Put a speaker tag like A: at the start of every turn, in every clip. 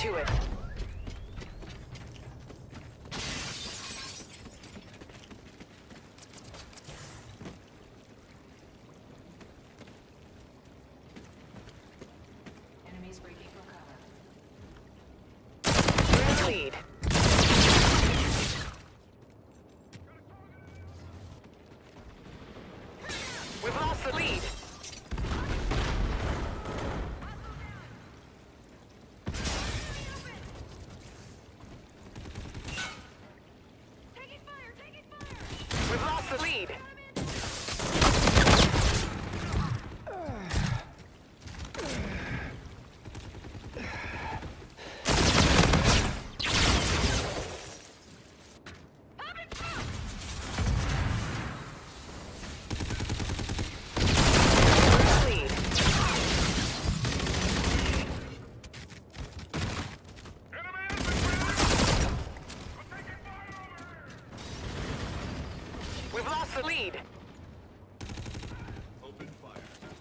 A: to it.
B: Enemies breaking for cover.
A: Lead. We've lost the lead. We've lost the lead. We've lost the lead.
C: Open fire.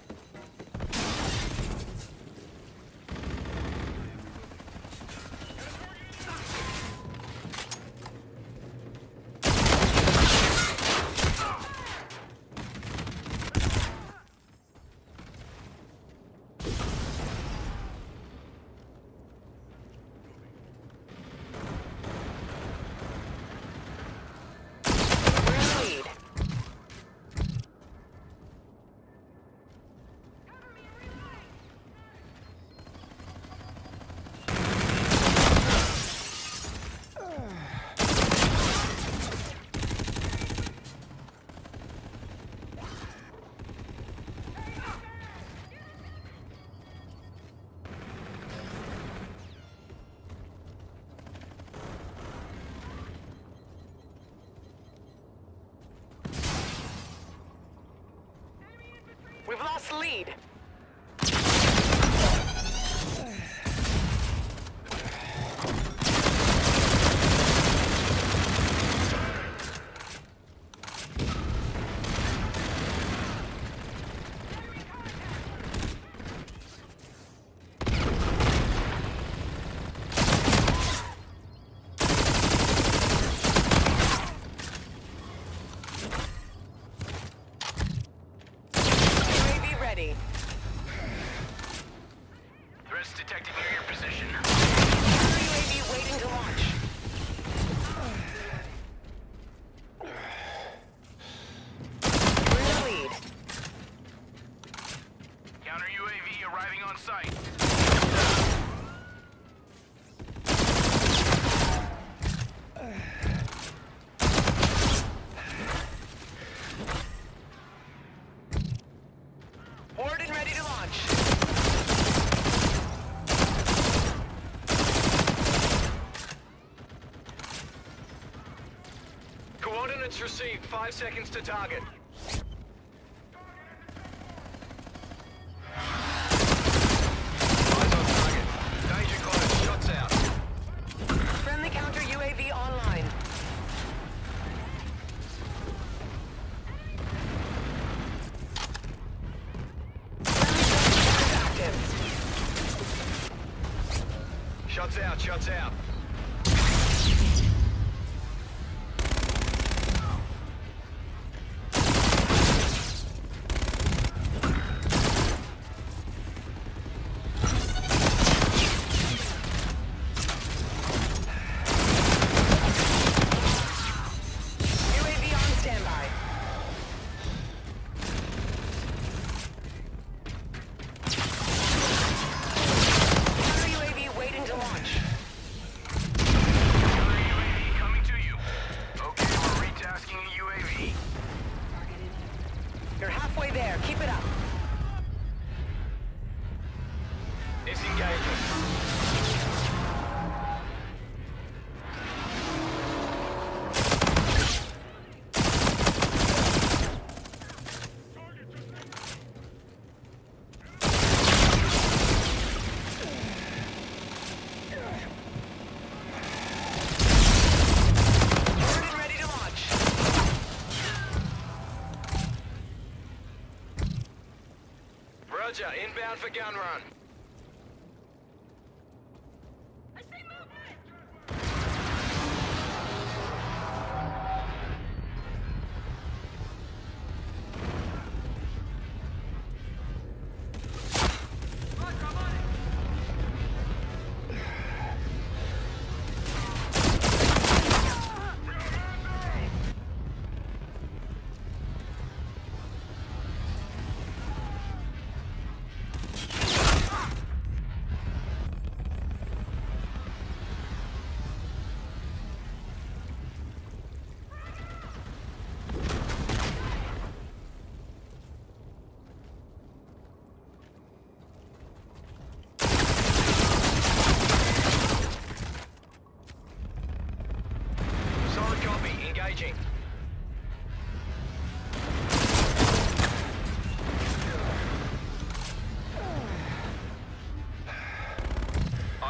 A: We've lost the lead. UAV ready.
C: Threats detected near your position.
A: UAV waiting to launch. We're in the lead.
C: Counter UAV arriving on site.
A: Board and ready to launch.
C: Coordinates received. 5 seconds to target. Eyes on target. Danger close. Shots out.
A: Friendly counter UAV online. Active.
C: Shots out. Shots out.
A: UAV on standby. Counter UAV waiting to launch.
C: Counter UAV coming to you. Okay, we're retasking a UAV.
B: Targeted.
A: You're halfway there. Keep it up.
C: Disengaging.
A: Board and ready to launch.
C: Roger, inbound for gun run.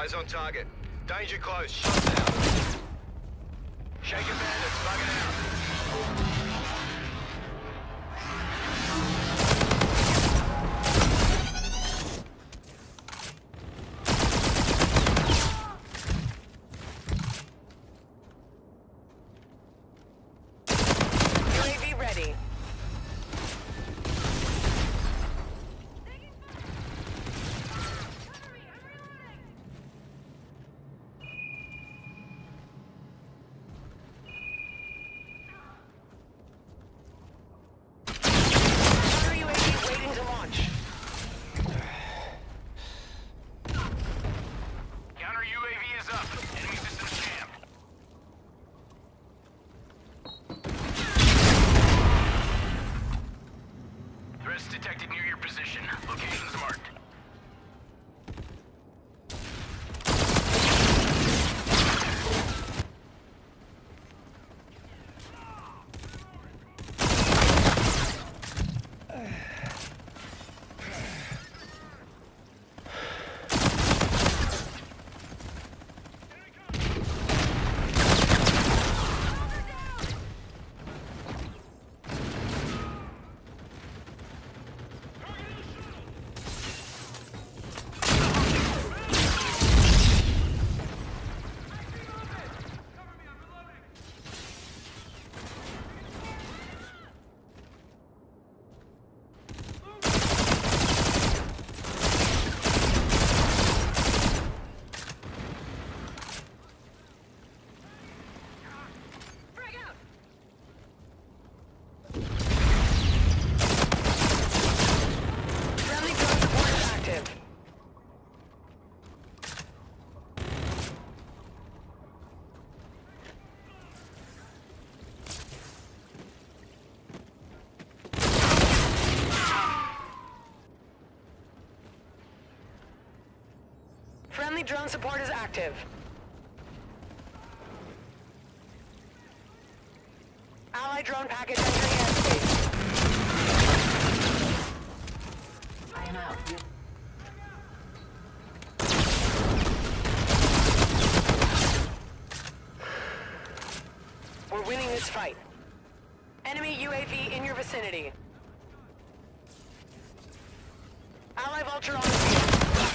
D: Eyes on target. Danger close. Shot down. Shaker bandits bugging out.
A: UAV ready. Counter UAV waiting to launch.
C: Counter UAV is up. Enemy system jammed. Threats detected near your position. Locations marked.
A: Friendly drone support is active. Friendly drone support is active. Allied drone package entering airspace.
B: I am out.
A: We're winning this fight. Enemy UAV in your vicinity. Ally Vulture on the field.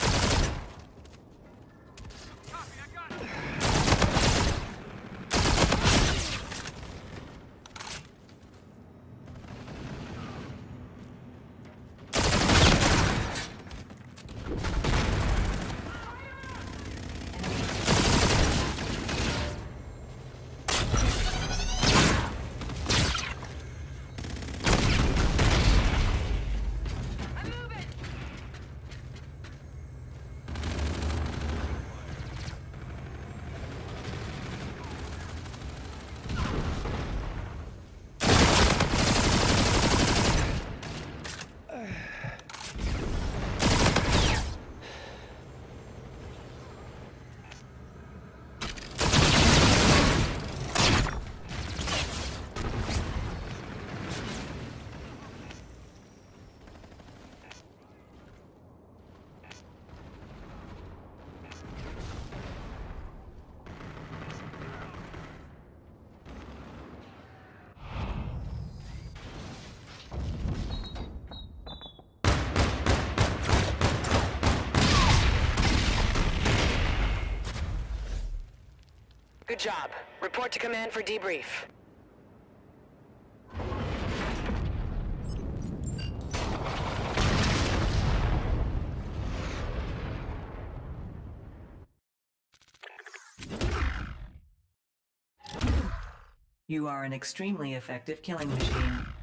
A: Good job. Report to command for debrief.
E: You are an extremely effective killing machine.